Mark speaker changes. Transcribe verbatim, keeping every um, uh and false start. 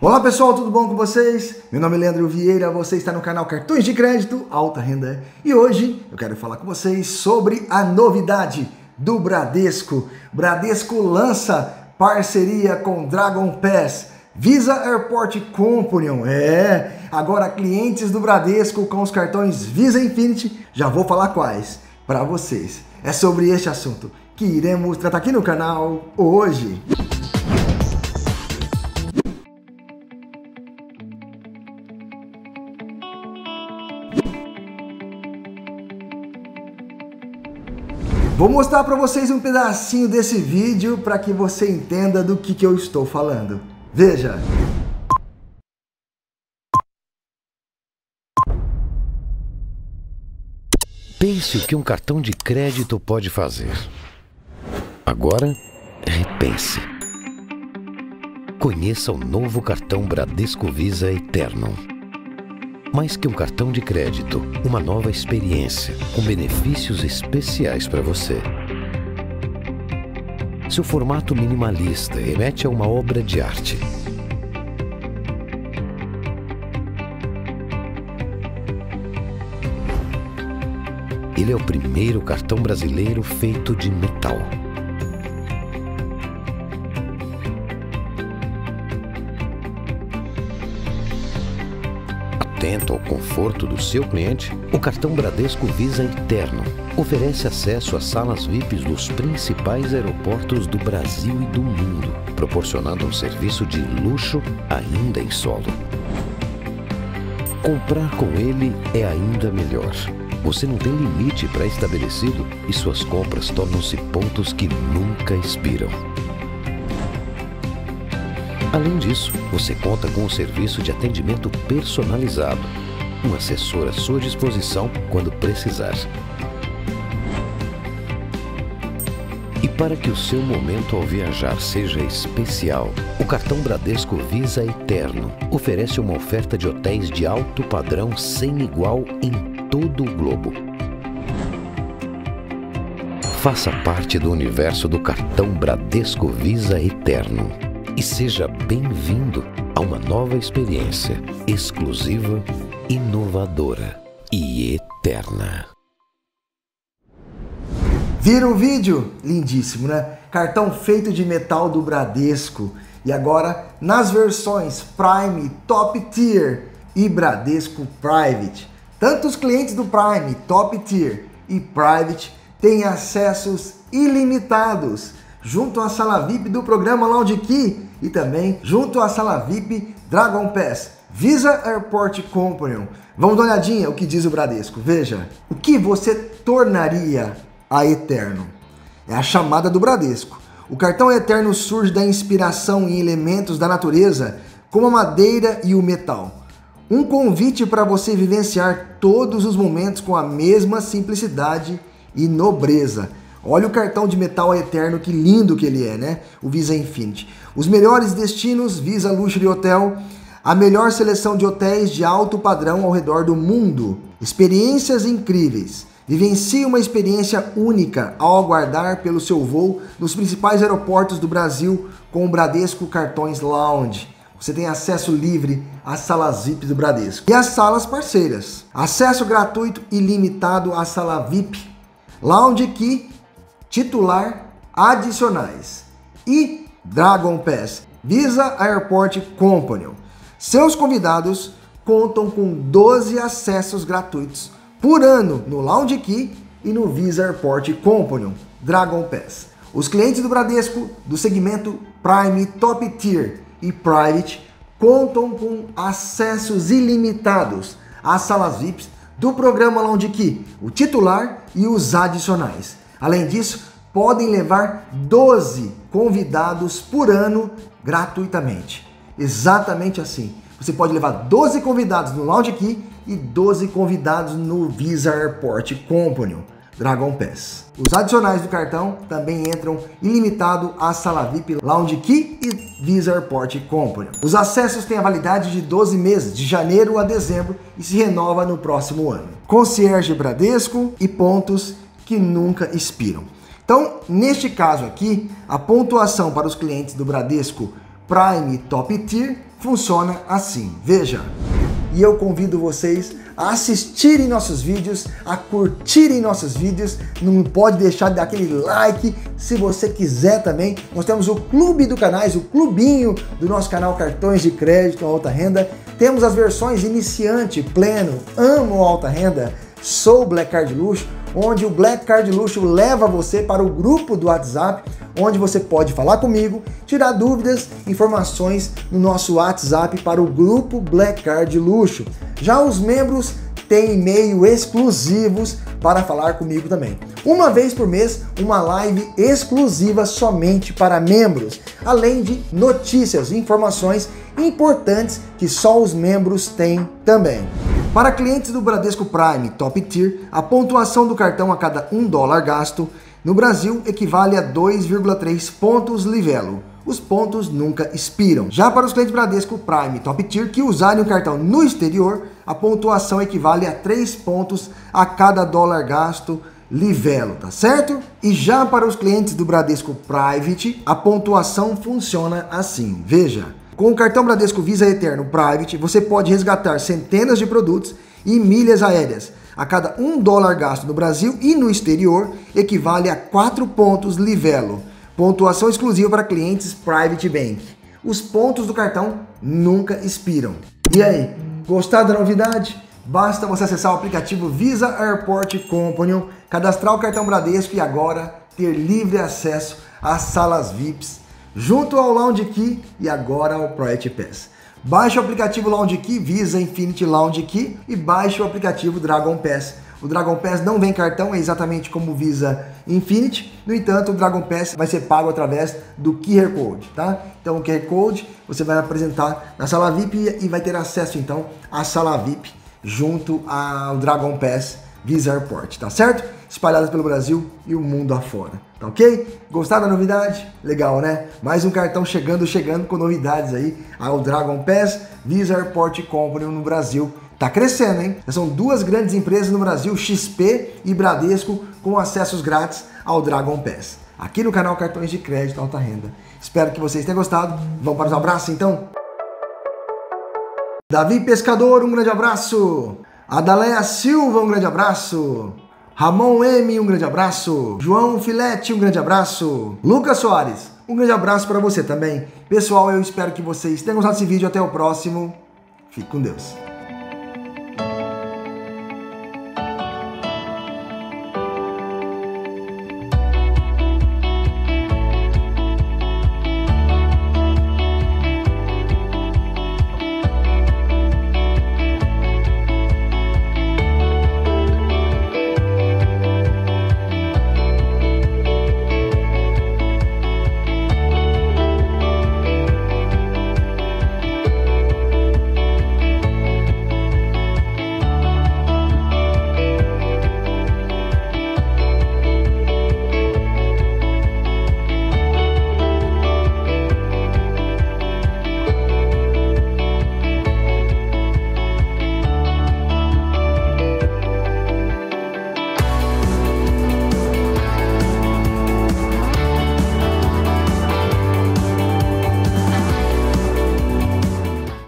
Speaker 1: Olá pessoal, tudo bom com vocês? Meu nome é Leandro Vieira, você está no canal Cartões de Crédito Alta Renda e hoje eu quero falar com vocês sobre a novidade do Bradesco. Bradesco lança parceria com Dragon Pass, Visa Airport Companion. É, agora clientes do Bradesco com os cartões Visa Infinity, já vou falar quais para vocês. É sobre este assunto que iremos tratar aqui no canal hoje. Vou mostrar para vocês um pedacinho desse vídeo para que você entenda do que, que eu estou falando. Veja!
Speaker 2: Pense o que um cartão de crédito pode fazer. Agora, repense. Conheça o novo cartão Bradesco Visa Eternum. Mais que um cartão de crédito, uma nova experiência, com benefícios especiais para você. Seu formato minimalista remete a uma obra de arte. Ele é o primeiro cartão brasileiro feito de metal. Atento ao conforto do seu cliente, o cartão Bradesco Visa Eternum oferece acesso às salas V I Ps dos principais aeroportos do Brasil e do mundo, proporcionando um serviço de luxo ainda em solo. Comprar com ele é ainda melhor. Você não tem limite pré-estabelecido e suas compras tornam-se pontos que nunca expiram. Além disso, você conta com um serviço de atendimento personalizado, um assessor à sua disposição quando precisar. E para que o seu momento ao viajar seja especial, o cartão Bradesco Visa Eternum oferece uma oferta de hotéis de alto padrão sem igual em todo o globo. Faça parte do universo do cartão Bradesco Visa Eternum e seja bem-vindo a uma nova experiência exclusiva, inovadora e eterna.
Speaker 1: Viram o vídeo? Lindíssimo, né? Cartão feito de metal do Bradesco. E agora nas versões Prime, Top Tier e Bradesco Private. Tanto os clientes do Prime, Top Tier e Private têm acessos ilimitados junto à sala V I P do programa Lounge Key e também junto à sala V I P Dragon Pass, Visa Airport Companion. Vamos dar uma olhadinha o que diz o Bradesco. Veja, o que você tornaria a Eternum? É a chamada do Bradesco. O cartão Eternum surge da inspiração em elementos da natureza como a madeira e o metal. Um convite para você vivenciar todos os momentos com a mesma simplicidade e nobreza. Olha o cartão de metal eterno, que lindo que ele é, né? O Visa Infinity. Os melhores destinos, Visa Luxury Hotel, a melhor seleção de hotéis de alto padrão ao redor do mundo. Experiências incríveis. Vivencie uma experiência única ao aguardar pelo seu voo nos principais aeroportos do Brasil com o Bradesco Cartões Lounge. Você tem acesso livre às salas V I P do Bradesco. E às salas parceiras. Acesso gratuito e limitado à sala V I P. Lounge Key titular adicionais e Dragon Pass, Visa Airport Companion. Seus convidados contam com doze acessos gratuitos por ano no Lounge Key e no Visa Airport Companion, Dragon Pass. Os clientes do Bradesco do segmento Prime, Top Tier e Private contam com acessos ilimitados às salas V I Ps do programa Lounge Key, o titular e os adicionais. Além disso, podem levar doze convidados por ano gratuitamente. Exatamente assim. Você pode levar doze convidados no Lounge Key e doze convidados no Visa Airport Companion, Dragon Pass. Os adicionais do cartão também entram ilimitado à sala V I P, Lounge Key e Visa Airport Companion. Os acessos têm a validade de doze meses, de janeiro a dezembro, e se renova no próximo ano. Concierge Bradesco e pontos que nunca expiram. Então, neste caso aqui, a pontuação para os clientes do Bradesco Prime Top Tier funciona assim, veja. E eu convido vocês a assistirem nossos vídeos, a curtirem nossos vídeos, não pode deixar de dar aquele like, se você quiser também. Nós temos o clube do canais, o clubinho do nosso canal Cartões de Crédito Alta Renda. Temos as versões iniciante, pleno, amo alta renda, sou Black Card Luxo, onde o Black Card Luxo leva você para o grupo do WhatsApp, onde você pode falar comigo, tirar dúvidas, informações no nosso WhatsApp para o grupo Black Card Luxo. Já os membros têm e-mail exclusivos para falar comigo também. Uma vez por mês, uma live exclusiva somente para membros, além de notícias e informações importantes que só os membros têm também. Para clientes do Bradesco Prime Top Tier, a pontuação do cartão a cada um dólar gasto no Brasil equivale a dois vírgula três pontos Livelo. Os pontos nunca expiram. Já para os clientes Bradesco Prime Top Tier que usarem o cartão no exterior, a pontuação equivale a três pontos a cada dólar gasto Livelo, tá certo? E já para os clientes do Bradesco Private, a pontuação funciona assim, veja. Com o cartão Bradesco Visa Eterno Private, você pode resgatar centenas de produtos e milhas aéreas. A cada um dólar gasto no Brasil e no exterior, equivale a quatro pontos Livelo. Pontuação exclusiva para clientes Private Bank. Os pontos do cartão nunca expiram. E aí, gostaram da novidade? Basta você acessar o aplicativo Visa Airport Companion, cadastrar o cartão Bradesco e agora ter livre acesso às salas V I Ps, junto ao Lounge Key e agora ao Priority Pass. Baixe o aplicativo Lounge Key, Visa Infinity Lounge Key, e baixe o aplicativo Dragon Pass. O Dragon Pass não vem cartão, é exatamente como o Visa Infinity. No entanto, o Dragon Pass vai ser pago através do Q R Code, tá? Então o Q R Code você vai apresentar na sala V I P e vai ter acesso então à sala V I P junto ao Dragon Pass Visa Airport, tá certo? Espalhadas pelo Brasil e o mundo afora, tá ok? Gostaram da novidade? Legal, né? Mais um cartão chegando, chegando com novidades aí ao Dragon Pass Visa Airport Company no Brasil. Tá crescendo, hein? São duas grandes empresas no Brasil, X P e Bradesco, com acessos grátis ao Dragon Pass. Aqui no canal Cartões de Crédito Alta Renda. Espero que vocês tenham gostado. Vamos para os abraços, então? Davi Pescador, um grande abraço. Adaleia Silva, um grande abraço. Ramon M, um grande abraço. João Filete, um grande abraço. Lucas Soares, um grande abraço para você também. Pessoal, eu espero que vocês tenham gostado desse vídeo. Até o próximo. Fique com Deus.